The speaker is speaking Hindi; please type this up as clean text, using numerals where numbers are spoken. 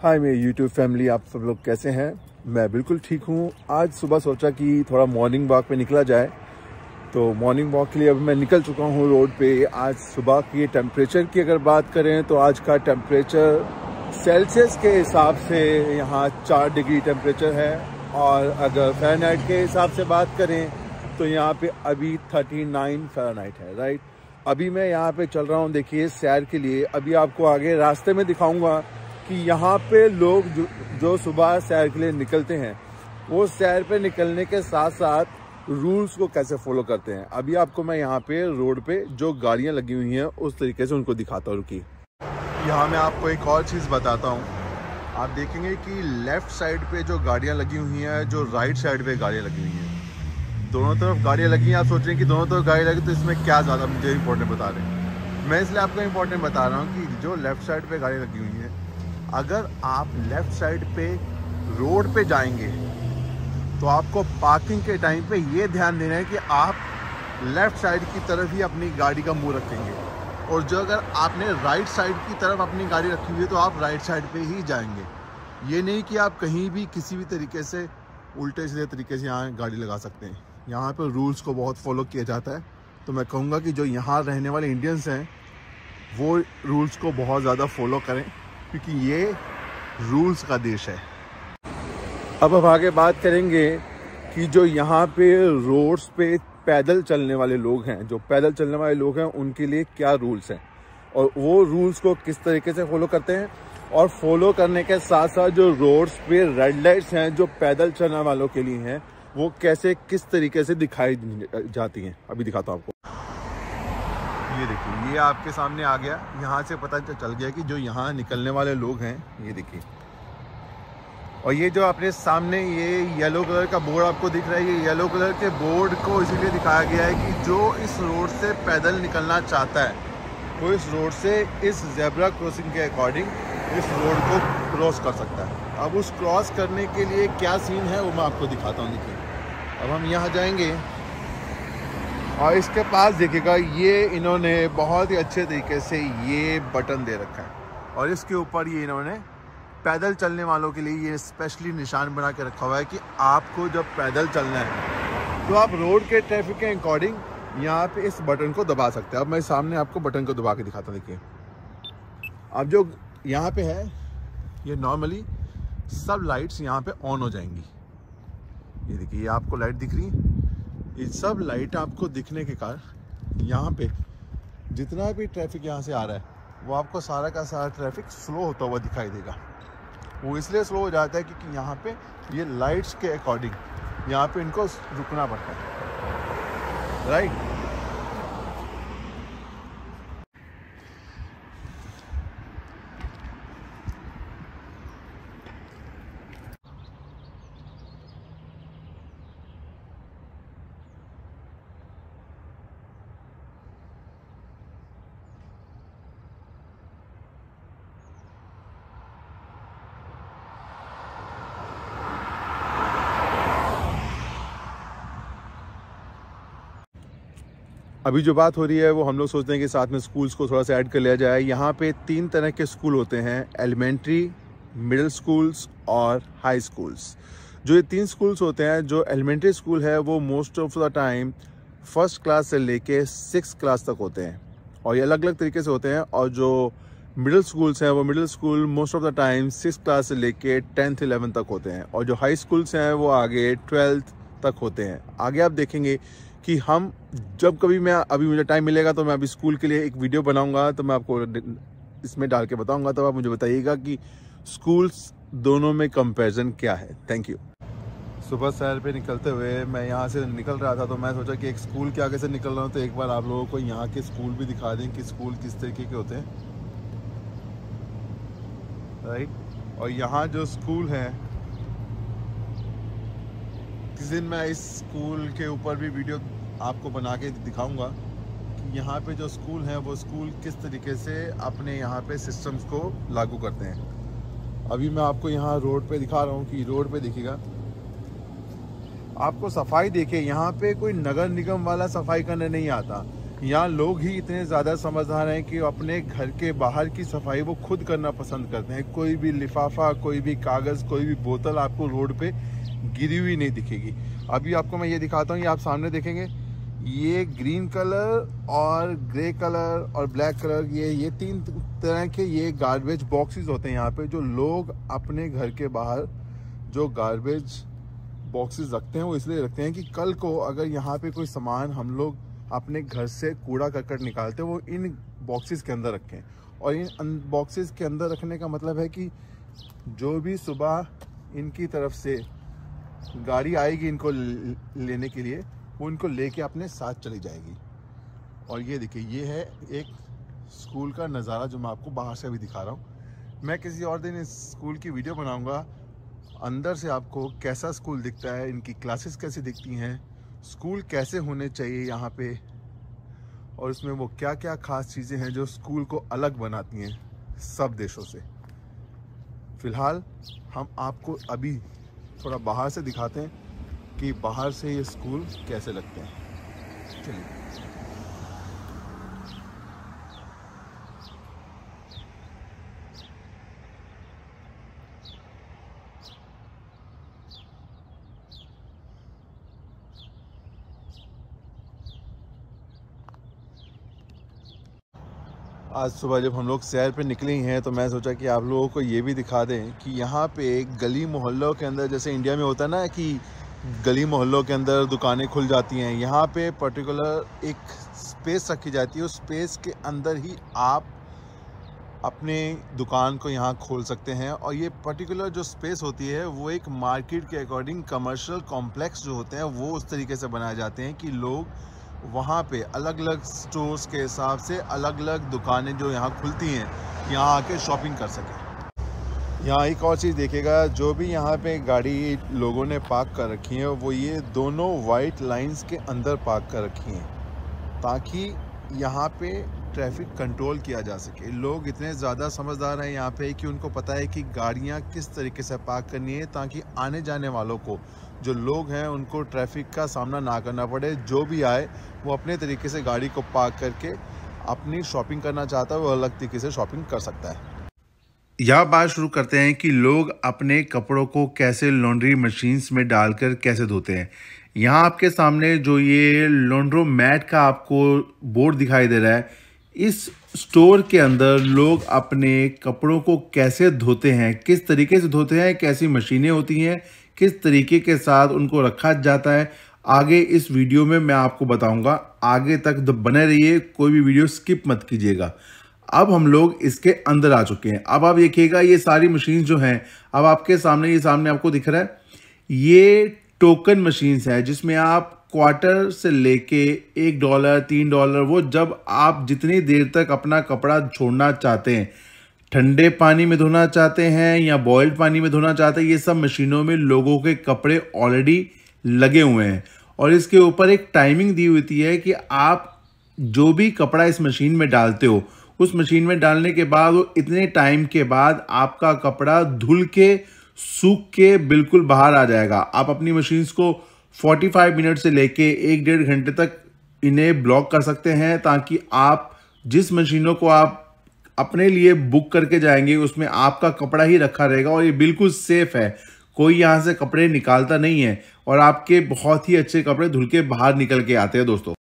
हाय मेरी यूट्यूब फैमिली, आप सब लोग कैसे हैं? मैं बिल्कुल ठीक हूँ। आज सुबह सोचा कि थोड़ा मॉर्निंग वॉक पे निकला जाए, तो मॉर्निंग वॉक के लिए अभी मैं निकल चुका हूँ रोड पे। आज सुबह की टेम्परेचर की अगर बात करें तो आज का टेम्परेचर सेल्सियस के हिसाब से यहाँ 4 डिग्री टेम्परेचर है, और अगर फ़ारेनहाइट के हिसाब से बात करें तो यहाँ पे अभी 39 फ़ारेनहाइट है। राइट, अभी मैं यहाँ पे चल रहा हूँ, देखिए, सैर के लिए। अभी आपको आगे रास्ते में दिखाऊंगा कि यहाँ पे लोग जो सुबह सैर के लिए निकलते हैं, वो सैर पे निकलने के साथ साथ रूल्स को कैसे फॉलो करते हैं। अभी आपको मैं यहाँ पे रोड पे जो गाड़ियाँ लगी हुई हैं उस तरीके से उनको दिखाता हूँ। रुकिए, यहाँ मैं आपको एक और चीज़ बताता हूँ। आप देखेंगे कि लेफ्ट साइड पे जो गाड़ियाँ लगी हुई हैं, जो राइट साइड पे गाड़ियाँ लगी हुई हैं, दोनों तरफ गाड़ियाँ लगी हैं। आप सोच रहे हैं कि दोनों तरफ गाड़ी लगी तो इसमें क्या ज़्यादा मुझे इंपॉर्टेंट बता रहे हैं। मैं इसलिए आपको इंपॉर्टेंट बता रहा हूँ कि जो लेफ़्ट साइड पे गाड़ी लगी हुई है, अगर आप लेफ़्ट साइड पे रोड पे जाएंगे तो आपको पार्किंग के टाइम पे ये ध्यान देना है कि आप लेफ़्ट साइड की तरफ ही अपनी गाड़ी का मुंह रखेंगे, और जो अगर आपने राइट साइड की तरफ अपनी गाड़ी रखी हुई है तो आप राइट साइड पे ही जाएंगे। ये नहीं कि आप कहीं भी किसी भी तरीके से उल्टे सीधे तरीके से यहाँ गाड़ी लगा सकते हैं। यहाँ पे रूल्स को बहुत फॉलो किया जाता है, तो मैं कहूँगा कि जो यहाँ रहने वाले इंडियंस हैं वो रूल्स को बहुत ज़्यादा फॉलो करें, क्योंकि ये रूल्स का देश है। अब हम आगे बात करेंगे कि जो यहाँ पे रोड्स पे पैदल चलने वाले लोग हैं, उनके लिए क्या रूल्स हैं और वो रूल्स को किस तरीके से फॉलो करते हैं, और फॉलो करने के साथ साथ जो रोड्स पे रेड लाइट्स हैं जो पैदल चलने वालों के लिए हैं, वो कैसे किस तरीके से दिखाई जाती हैं। अभी दिखाता हूँ आपको। ये देखिए, ये आपके सामने आ गया। यहाँ से पता चल गया कि जो यहाँ निकलने वाले लोग हैं, ये देखिए। और ये जो अपने सामने ये येलो कलर का बोर्ड आपको दिख रहा है, ये येलो कलर के बोर्ड को इसीलिए दिखाया गया है कि जो इस रोड से पैदल निकलना चाहता है वो इस रोड से इस ज़ेब्रा क्रॉसिंग के अकॉर्डिंग इस रोड को क्रॉस कर सकता है। अब उस क्रॉस करने के लिए क्या सीन है वो मैं आपको दिखाता हूँ। देखिए, अब हम यहाँ जाएंगे और इसके पास देखिएगा, ये इन्होंने बहुत ही अच्छे तरीके से ये बटन दे रखा है, और इसके ऊपर ये इन्होंने पैदल चलने वालों के लिए ये स्पेशली निशान बना के रखा हुआ है कि आपको जब पैदल चलना है तो आप रोड के ट्रैफिक के अकॉर्डिंग यहाँ पे इस बटन को दबा सकते हैं। अब मैं सामने आपको बटन को दबा के दिखाता हूँ। देखिए, अब जो यहाँ पे है, ये नॉर्मली सब लाइट्स यहाँ पे ऑन हो जाएंगी। ये देखिए, ये आपको लाइट दिख रही है। ये सब लाइट आपको दिखने के कारण यहाँ पे जितना भी ट्रैफिक यहाँ से आ रहा है वो आपको सारा का सारा ट्रैफिक स्लो होता हुआ दिखाई देगा। वो इसलिए स्लो हो जाता है क्योंकि यहाँ पे ये लाइट्स के अकॉर्डिंग यहाँ पे इनको रुकना पड़ता है। राइट, अभी जो बात हो रही है वो हम लोग सोचते हैं कि साथ में स्कूल्स को थोड़ा सा ऐड कर लिया जाए। यहाँ पे 3 तरह के स्कूल होते हैं, एलिमेंट्री, मिडिल स्कूल्स और हाई स्कूल्स। जो ये 3 स्कूल्स होते हैं, जो एलिमेंट्री स्कूल है वो most of the time 1st class से लेके 6th क्लास तक होते हैं, और ये अलग अलग तरीके से होते हैं। और जो मिडिल स्कूल्स हैं वो middle school most of the time 6th class से लेके 10th 11th तक होते हैं, और जो हाई स्कूल्स हैं वो आगे 12th तक होते हैं। आगे आप देखेंगे कि हम जब कभी अभी मुझे टाइम मिलेगा तो मैं अभी स्कूल के लिए एक वीडियो बनाऊंगा, तो मैं आपको इसमें डाल के बताऊंगा, तो आप मुझे बताइएगा कि स्कूल्स दोनों में कंपैरिजन क्या है। Thank you. सुबह सैर पे निकलते हुए मैं यहाँ से निकल रहा था, तो मैं सोचा कि एक स्कूल के आगे से निकल रहा हूँ तो एक बार आप लोगों को यहाँ के स्कूल भी दिखा दें कि स्कूल किस तरीके के होते हैं। राइट, और यहाँ जो स्कूल है, किस दिन मैं इस स्कूल के ऊपर भी वीडियो आपको बना के दिखाऊंगा कि यहाँ पे जो स्कूल हैं वो स्कूल किस तरीके से अपने यहाँ पे सिस्टम्स को लागू करते हैं। अभी मैं आपको यहाँ रोड पे दिखा रहा हूँ कि रोड पे देखिएगा, आपको सफाई देखिए, यहाँ पे कोई नगर निगम वाला सफाई करने नहीं आता। यहाँ लोग ही इतने ज़्यादा समझदार हैं कि अपने घर के बाहर की सफाई वो खुद करना पसंद करते हैं। कोई भी लिफाफा, कोई भी कागज़, कोई भी बोतल आपको रोड पे गिरी हुई नहीं दिखेगी। अभी आपको मैं ये दिखाता हूँ, ये आप सामने देखेंगे, ये ग्रीन कलर और ग्रे कलर और ब्लैक कलर, ये 3 तरह के ये गार्बेज बॉक्सेस होते हैं यहाँ पे, जो लोग अपने घर के बाहर जो गार्बेज बॉक्सेस रखते हैं वो इसलिए रखते हैं कि कल को अगर यहाँ पे कोई सामान हम लोग अपने घर से कूड़ा करकट निकालते हैं वो इन बॉक्सेस के अंदर रखें। और इन बॉक्सेस के अंदर रखने का मतलब है कि जो भी सुबह इनकी तरफ से गाड़ी आएगी इनको लेने के लिए, वो इनको लेके अपने साथ चली जाएगी। और ये देखिए, ये है एक स्कूल का नज़ारा जो मैं आपको बाहर से अभी दिखा रहा हूँ। मैं किसी और दिन इस स्कूल की वीडियो बनाऊँगा, अंदर से आपको कैसा स्कूल दिखता है, इनकी क्लासेस कैसी दिखती हैं, स्कूल कैसे होने चाहिए यहाँ पे, और इसमें वो क्या क्या ख़ास चीज़ें हैं जो स्कूल को अलग बनाती हैं सब देशों से। फ़िलहाल हम आपको अभी थोड़ा बाहर से दिखाते हैं कि बाहर से ये स्कूल कैसे लगते हैं। चलिए। आज सुबह जब हम लोग सैर पे निकले हैं तो मैं सोचा कि आप लोगों को ये भी दिखा दें कि यहाँ पे गली मोहल्लों के अंदर, जैसे इंडिया में होता है ना कि गली मोहल्लों के अंदर दुकानें खुल जाती हैं, यहाँ पे पर्टिकुलर एक स्पेस रखी जाती है। उस स्पेस के अंदर ही आप अपने दुकान को यहाँ खोल सकते हैं। और ये पर्टिकुलर जो स्पेस होती है वो एक मार्केट के अकॉर्डिंग कमर्शियल कॉम्प्लेक्स जो होते हैं वो उस तरीके से बनाए जाते हैं कि लोग वहाँ पे अलग अलग स्टोर्स के हिसाब से अलग अलग दुकानें जो यहाँ खुलती हैं यहाँ आके शॉपिंग कर सकें। यहाँ एक और चीज़ देखिएगा, जो भी यहाँ पे गाड़ी लोगों ने पार्क कर रखी है वो ये दोनों वाइट लाइंस के अंदर पार्क कर रखी हैं ताकि यहाँ पे ट्रैफिक कंट्रोल किया जा सके। लोग इतने ज़्यादा समझदार हैं यहाँ पे कि उनको पता है कि गाड़ियाँ किस तरीके से पार्क करनी है ताकि आने जाने वालों को, जो लोग हैं, उनको ट्रैफिक का सामना ना करना पड़े। जो भी आए वो अपने तरीके से गाड़ी को पार्क करके अपनी शॉपिंग करना चाहता है वो अलग तरीके से शॉपिंग कर सकता है। यह बात शुरू करते हैं कि लोग अपने कपड़ों को कैसे लॉन्ड्री मशीन्स में डालकर कैसे धोते हैं। यहाँ आपके सामने जो ये लॉन्ड्रो मैट का आपको बोर्ड दिखाई दे रहा है, इस स्टोर के अंदर लोग अपने कपड़ों को कैसे धोते हैं, किस तरीके से धोते हैं, कैसी मशीनें होती हैं, किस तरीके के साथ उनको रखा जाता है, आगे इस वीडियो में मैं आपको बताऊंगा। आगे तक बने रहिए, कोई भी वीडियो स्किप मत कीजिएगा। अब हम लोग इसके अंदर आ चुके हैं। अब आप देखिएगा ये सारी मशीन जो हैं, अब आपके सामने, ये सामने आपको दिख रहा है, ये टोकन मशीन्स है जिसमें आप क्वार्टर से लेके $1, $3, वो जब आप जितनी देर तक अपना कपड़ा छोड़ना चाहते हैं, ठंडे पानी में धोना चाहते हैं या बॉइल्ड पानी में धोना चाहते हैं, ये सब मशीनों में लोगों के कपड़े ऑलरेडी लगे हुए हैं। और इसके ऊपर एक टाइमिंग दी होती है कि आप जो भी कपड़ा इस मशीन में डालते हो, उस मशीन में डालने के बाद वो इतने टाइम के बाद आपका कपड़ा धुल के सूख के बिल्कुल बाहर आ जाएगा। आप अपनी मशीन्स को 45 मिनट से लेके 1-1.5 घंटे तक इन्हें ब्लॉक कर सकते हैं ताकि आप जिस मशीनों को आप अपने लिए बुक करके जाएंगे उसमें आपका कपड़ा ही रखा रहेगा और ये बिल्कुल सेफ है। कोई यहाँ से कपड़े निकालता नहीं है और आपके बहुत ही अच्छे कपड़े धुल के बाहर निकल के आते हैं दोस्तों।